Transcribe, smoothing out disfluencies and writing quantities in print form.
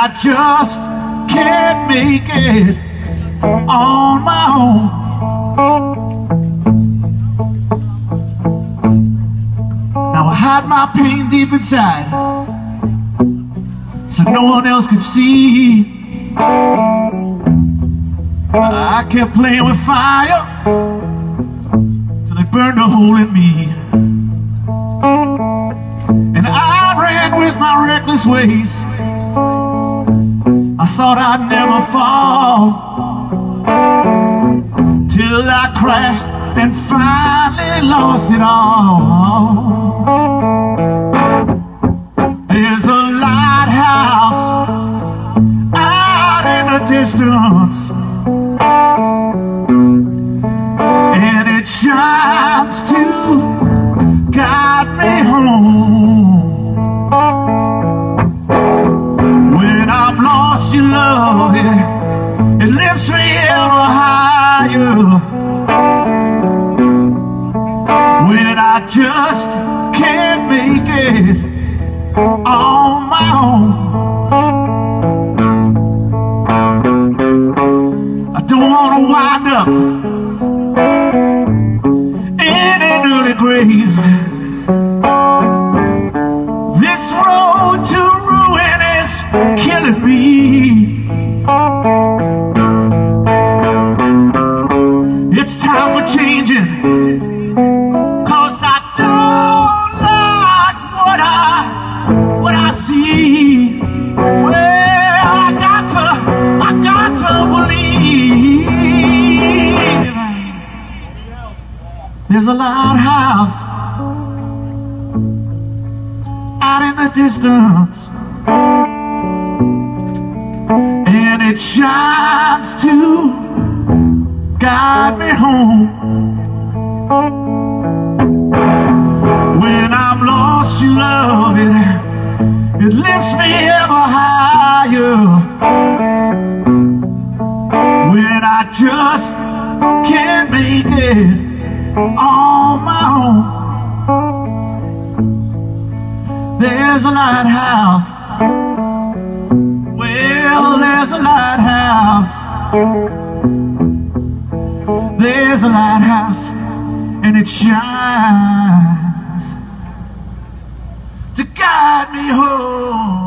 I just can't make it on my own. Now I hide my pain deep inside so no one else could see. I kept playing with fire till it burned a hole in me. And I ran with my reckless ways. I thought I'd never fall, till I crashed and finally lost it all. There's a lighthouse out in the distance, and it shines to guide me home. When I'm lost, you love it, it lifts me ever higher. When I just can't make it on my own, I don't want to wind up in an early grave. This road to ruin is killing me. It's time for changing, 'cause I don't like what I see. Well, I got to believe. There's a lighthouse out in the distance, and it shines to guide me home. When I'm lost, you love it, it lifts me ever higher. When I just can't make it on my own, there's a lighthouse. Well, there's a lighthouse. There's a lighthouse, and it shines to guide me home.